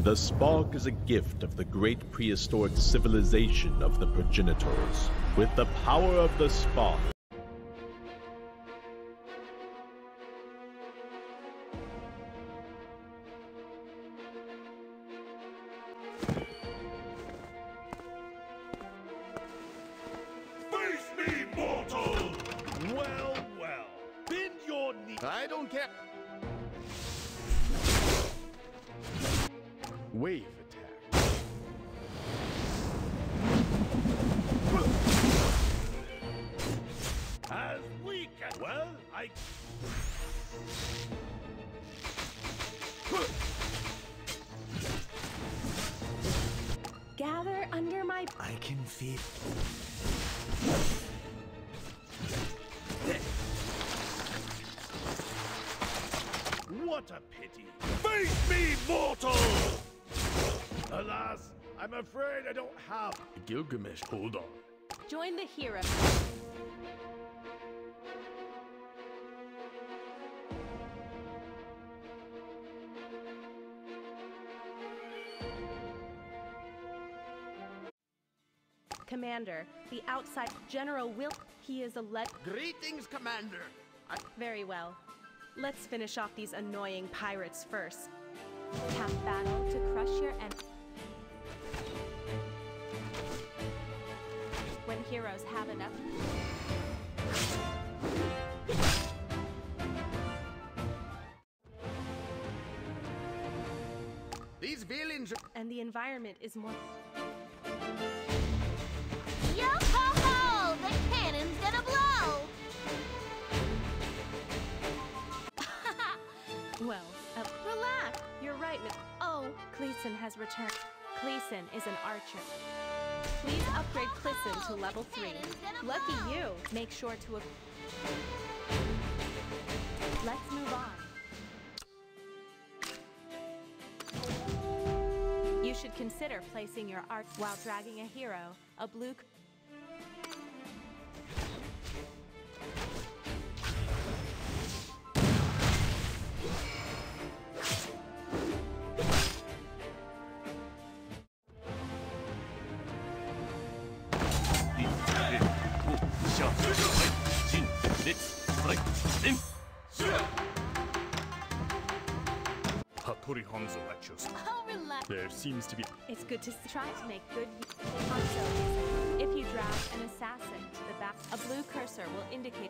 The spark is a gift of the great prehistoric civilization of the progenitors. With the power of the spark, Face me, mortal! Well, well. Bend your knee. I don't care. Wave attack. As weak as... Well, I... Gather under my... I can feel. What a pity. Face me, mortal! Alas, I'm afraid I don't have... Gilgamesh, hold on. Join the hero. Commander, the outside General will... He is a Greetings, Commander. Very well. Let's finish off these annoying pirates first. Tap battle to crush your enemy. When heroes have enough... These villains are... And the environment is more... Yo-ho-ho! The cannon's gonna blow! Well, relax. You're right, Miss... Oh, Cleason has returned. Cleason is an archer. Please upgrade Cleason to level 3. Lucky you. Make sure to... Let's move on. You should consider placing your art while dragging a hero, a blue... Hattori Hanzo at your side. Oh, relax. There seems to be... It's good to try to make good use. Also, if you drag an assassin to the back, a blue cursor will indicate...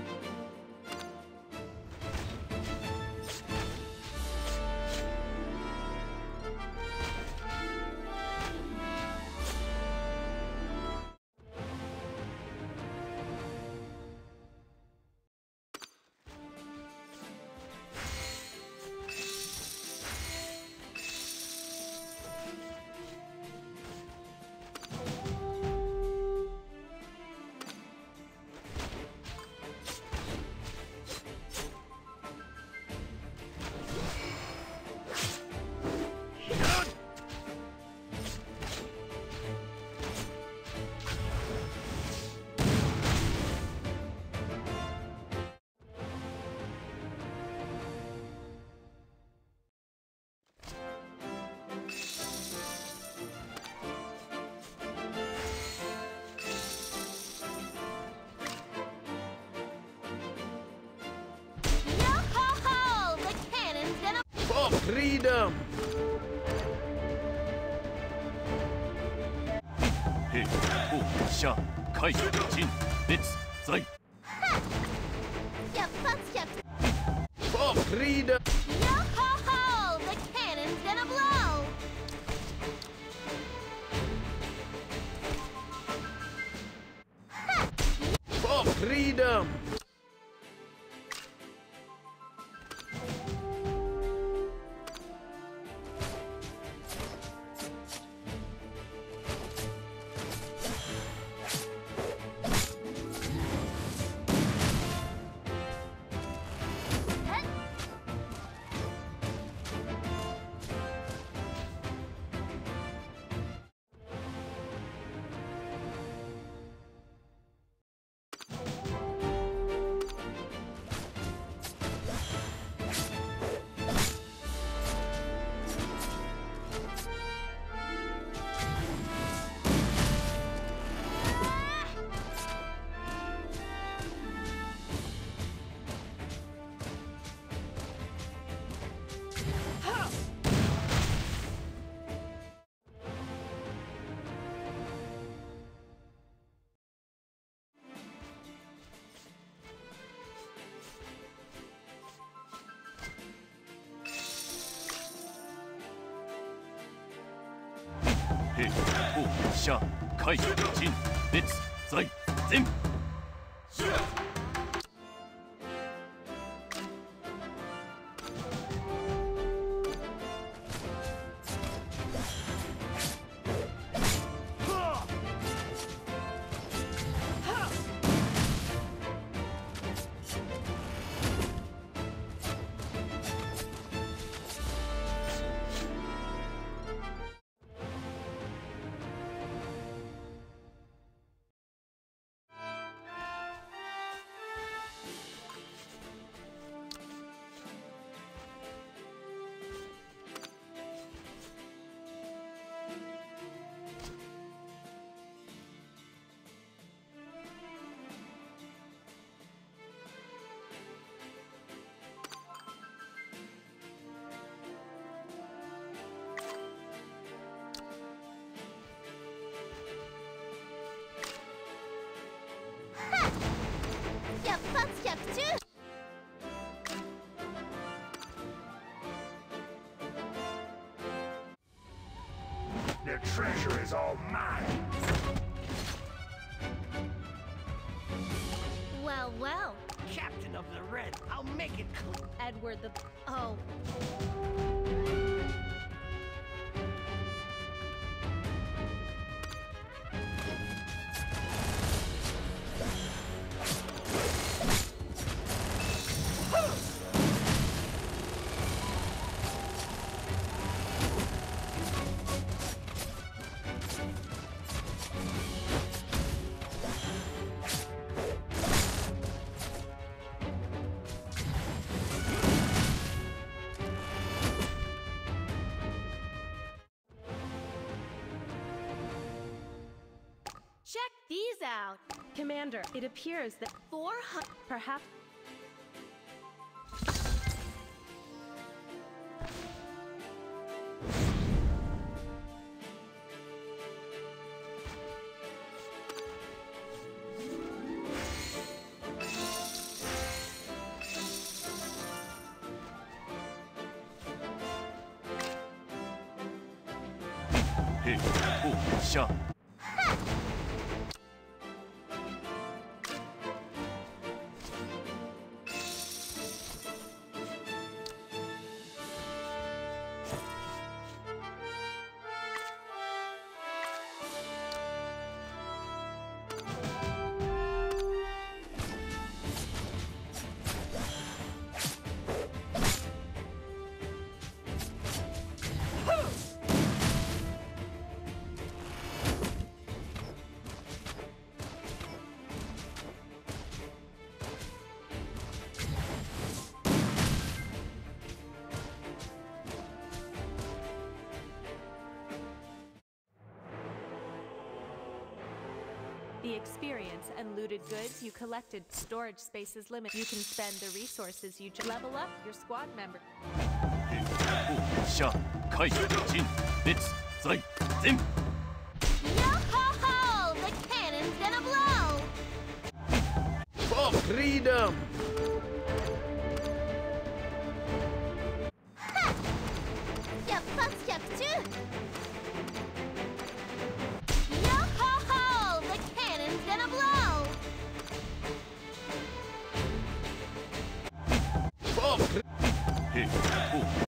Yo-ho-ho! The cannon's gonna... For freedom! Hey, oh, Sha, Kai, Jin, Let's, Zai. Ya butts, ya... For freedom! Yo-ho-ho! The cannon's gonna blow! For freedom! シャカイジン列在前百発百中 The treasure is all mine. Well, well. Captain of the Red, I'll make it clear. Edward the... Oh, Check these out! Commander, it appears that 400... Perhaps... Hey, oh, Sha. The experience and looted goods you collected storage space is limited. You can spend the resources you level up your squad member. Hey, oh, Sha Kai Jin let's在前 yo-ho-ho! The cannon's gonna blow! For freedom! Yep, that's yep too! Yo-ho-ho! The cannon's gonna blow! For Hey, oh,